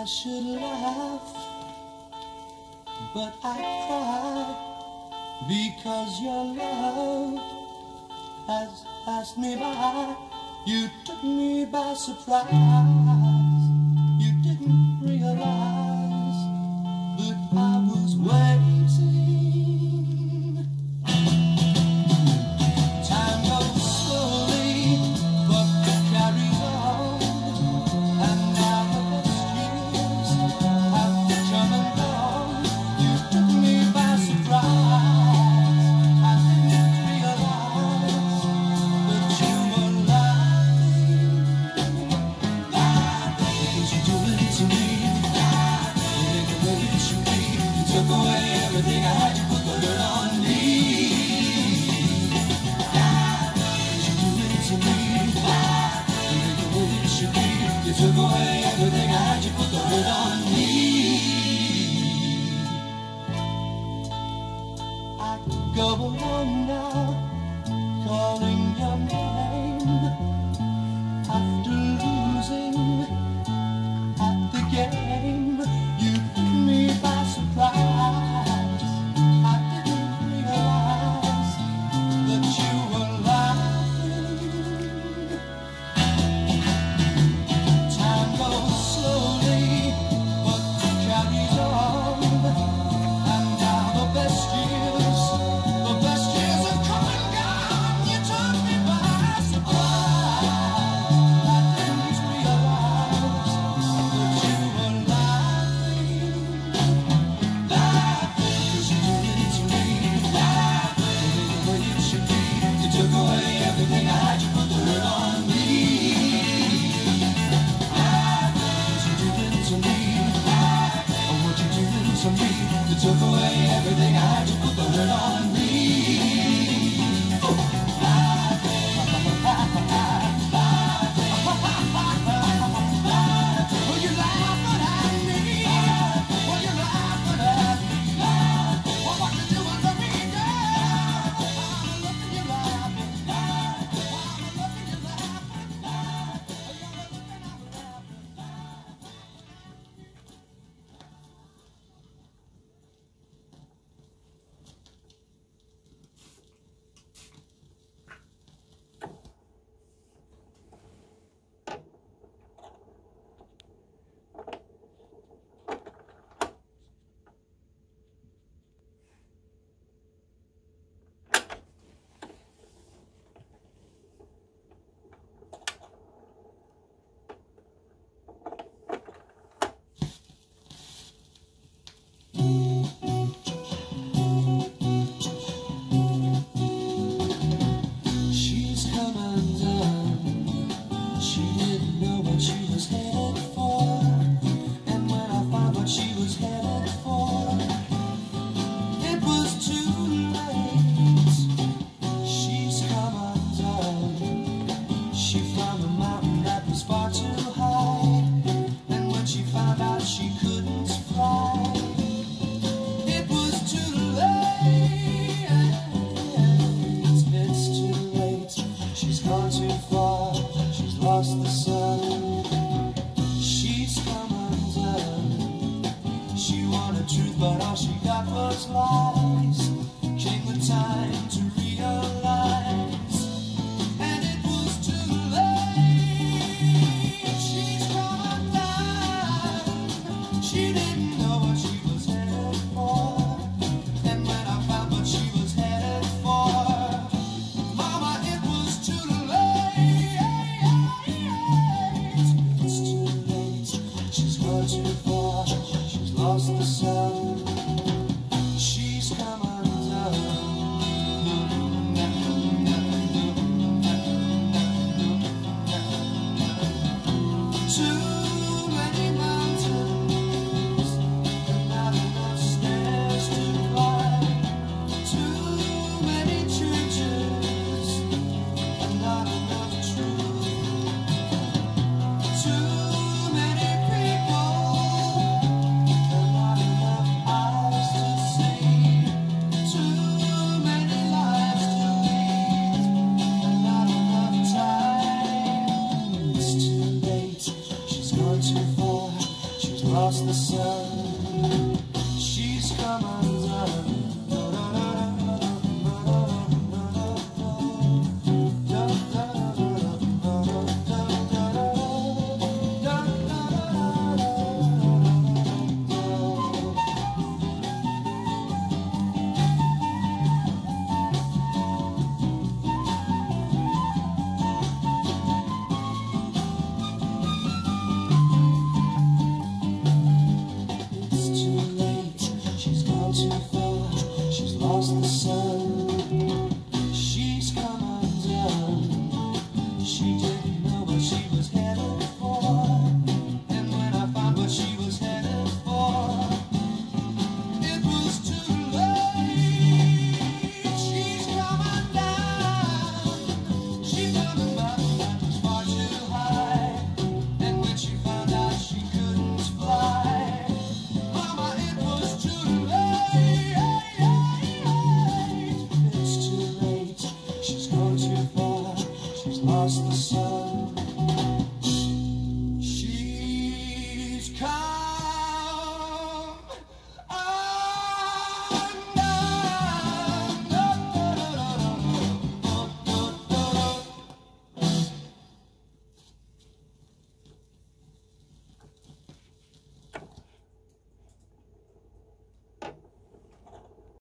should laugh, but I cry, because your love has passed me by. You took me by surprise. You didn't realize that I was waiting. Time goes slowly, but it carries on, and now the best years have come and gone. You took me by surprise. I didn't realize that you were lying. What you doing to me? The way it should be. You took away everything I had. You put the hurt on me. You took away everything I had, you put the hurt on me. I go along now, calling your name, after losing at the game. You took me by surprise. I didn't realize that you were lying. Slowly, but it carries on, and now the best years have come and gone. You took me by surprise. I didn't realize that you were lying. Cause you did it to me, the way it should be. You took away everything I had, you put the hurt on me. To me, you took away everything I had, you put the hurt on me. Well, you're laughing at me. Well, you're laughing at me. Well, what you doing to me, girl? I'm looking, you're laughing. I'm looking, you're laughing. Lost the sun. She's come undone. She wanted truth, but all she got was lies. Came the time to realize, and it was too late. She's come undone. She didn't know what she was headed for, and when I found what she was headed for, mama, it was too late. Too far, she's lost the sun. She's come undone. Too many mountains and not enough stairs to climb. Too many churches and not enough truth. Too many people. Not enough lost the sun.